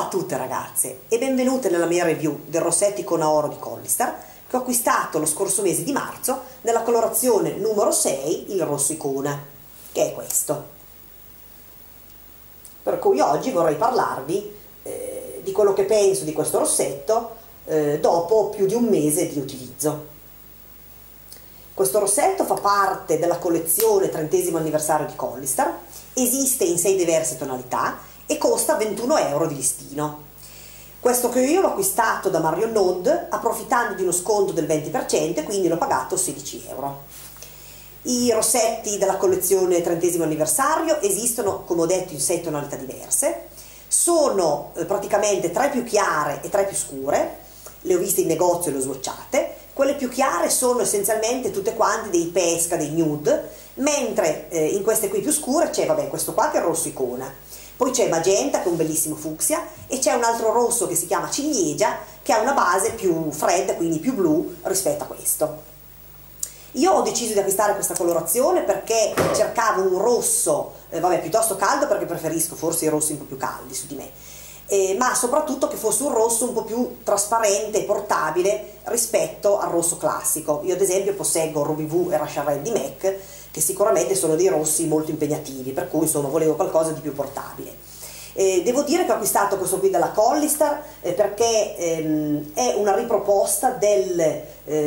a tutte ragazze e benvenute nella mia review del rossetto Icona Oro di Collistar che ho acquistato lo scorso mese di marzo nella colorazione numero 6, il rosso icona, che è questo. Per cui oggi vorrei parlarvi di quello che penso di questo rossetto dopo più di un mese di utilizzo. Questo rossetto fa parte della collezione 30° anniversario di Collistar, esiste in 6 diverse tonalità e costa 21 euro di listino. Questo che io l'ho acquistato da Marion Node approfittando di uno sconto del 20%, quindi l'ho pagato 16 euro. I rossetti della collezione 30° anniversario esistono, come ho detto, in 6 tonalità diverse, sono praticamente 3 più chiare e 3 più scure, le ho viste in negozio e le ho swatchate. Quelle più chiare sono essenzialmente tutte quante dei pesca, dei nude, mentre in queste qui più scure c'è, vabbè, questo qua che è il rosso icona, poi c'è magenta che è un bellissimo fucsia e c'è un altro rosso che si chiama ciliegia che ha una base più fredda, quindi più blu rispetto a questo. Io ho deciso di acquistare questa colorazione perché cercavo un rosso, vabbè, piuttosto caldo, perché preferisco forse i rossi un po' più caldi su di me, ma soprattutto che fosse un rosso un po' più trasparente e portabile rispetto al rosso classico. Io ad esempio posseggo Ruby Woo e Russian Red di MAC, che sicuramente sono dei rossi molto impegnativi, per cui insomma volevo qualcosa di più portabile. Devo dire che ho acquistato questo qui dalla Collistar perché è una riproposta del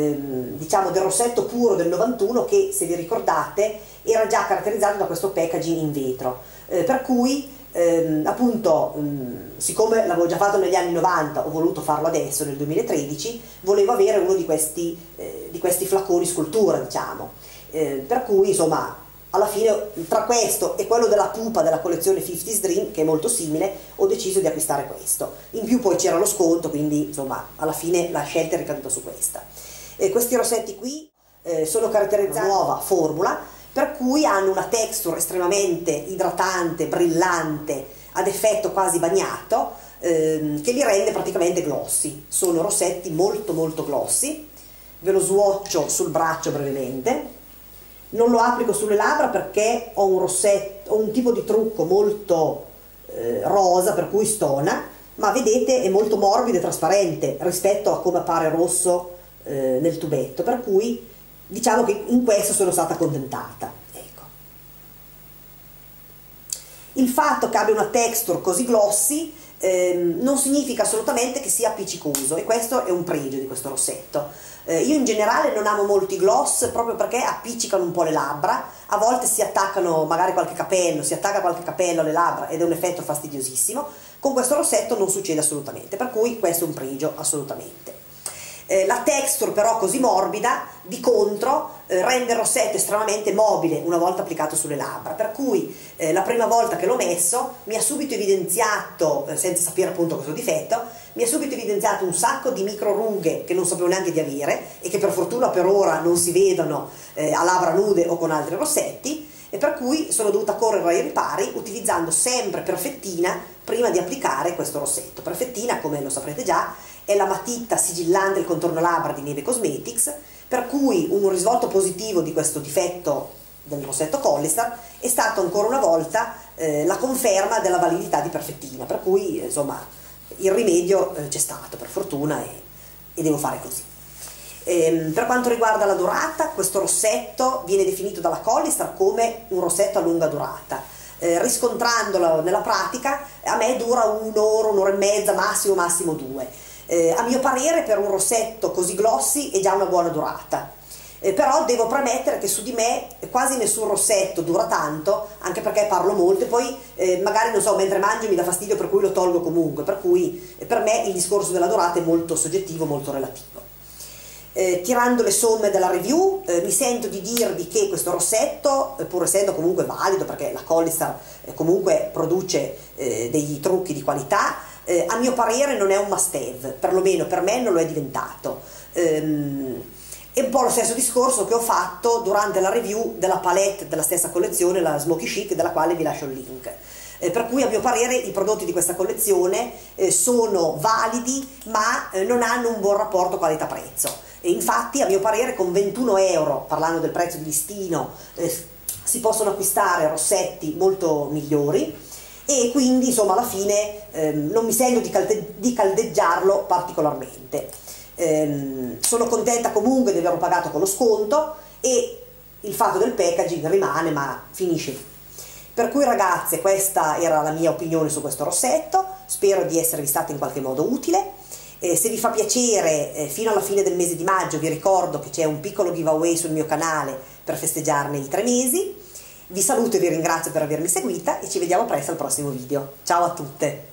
rossetto puro del 91 che, se vi ricordate, era già caratterizzato da questo packaging in vetro, per cui appunto siccome l'avevo già fatto negli anni 90, ho voluto farlo adesso nel 2013, volevo avere uno di questi flaconi scultura, diciamo, per cui insomma alla fine tra questo e quello della pupa della collezione 50's Dream, che è molto simile, ho deciso di acquistare questo. In più poi c'era lo sconto, quindi insomma alla fine la scelta è ricaduta su questa. Questi rossetti qui sono caratterizzati da nuova formula, per cui hanno una texture estremamente idratante, brillante, ad effetto quasi bagnato, che li rende praticamente glossy. Sono rossetti molto molto glossy. Ve lo swatcho sul braccio brevemente. Non lo applico sulle labbra perché ho un tipo di trucco molto rosa, per cui stona, ma vedete è molto morbido e trasparente rispetto a come appare rosso nel tubetto, per cui diciamo che in questo sono stata accontentata. Ecco. Il fatto che abbia una texture così glossy non significa assolutamente che sia appiccicoso, e questo è un pregio di questo rossetto. Io in generale non amo molto i gloss proprio perché appiccicano un po' le labbra, a volte si attaccano magari qualche capello, si attacca qualche capello alle labbra ed è un effetto fastidiosissimo. Con questo rossetto non succede assolutamente, per cui questo è un pregio assolutamente. La texture però così morbida di contro rende il rossetto estremamente mobile una volta applicato sulle labbra, per cui la prima volta che l'ho messo mi ha subito evidenziato, senza sapere appunto questo difetto, mi ha subito evidenziato un sacco di micro rughe che non sapevo neanche di avere e che per fortuna per ora non si vedono a labbra nude o con altri rossetti, e per cui sono dovuta correre ai ripari utilizzando sempre Perfettina prima di applicare questo rossetto. Perfettina, come lo saprete già, è la matita sigillante il contorno labbra di Neve Cosmetics, per cui un risvolto positivo di questo difetto del rossetto Collistar è stato ancora una volta la conferma della validità di Perfettina, per cui insomma il rimedio c'è stato per fortuna e devo fare così. Per quanto riguarda la durata, questo rossetto viene definito dalla Collistar come un rossetto a lunga durata. Riscontrandolo nella pratica, a me dura un'ora, un'ora e mezza, massimo 2. A mio parere per un rossetto così glossy è già una buona durata, però devo premettere che su di me quasi nessun rossetto dura tanto, anche perché parlo molto e poi magari non so, mentre mangio mi dà fastidio, per cui lo tolgo comunque, per cui per me il discorso della durata è molto soggettivo, molto relativo. Tirando le somme della review, mi sento di dirvi che questo rossetto, pur essendo comunque valido perché la Collistar comunque produce dei trucchi di qualità, a mio parere non è un must have, perlomeno per me non lo è diventato. È un po' lo stesso discorso che ho fatto durante la review della palette della stessa collezione, la Smoky Chic, della quale vi lascio il link. Per cui a mio parere i prodotti di questa collezione sono validi, ma non hanno un buon rapporto qualità-prezzo. E infatti a mio parere con 21 euro, parlando del prezzo di listino, si possono acquistare rossetti molto migliori. e quindi insomma alla fine non mi sento di caldeggiarlo particolarmente. Sono contenta comunque di averlo pagato con lo sconto e il fatto del packaging rimane, ma finisce lì. Per cui ragazze, questa era la mia opinione su questo rossetto, spero di esservi stata in qualche modo utile. Se vi fa piacere, fino alla fine del mese di maggio vi ricordo che c'è un piccolo giveaway sul mio canale per festeggiarne i 3 mesi. Vi saluto e vi ringrazio per avermi seguita e ci vediamo presto al prossimo video. Ciao a tutte!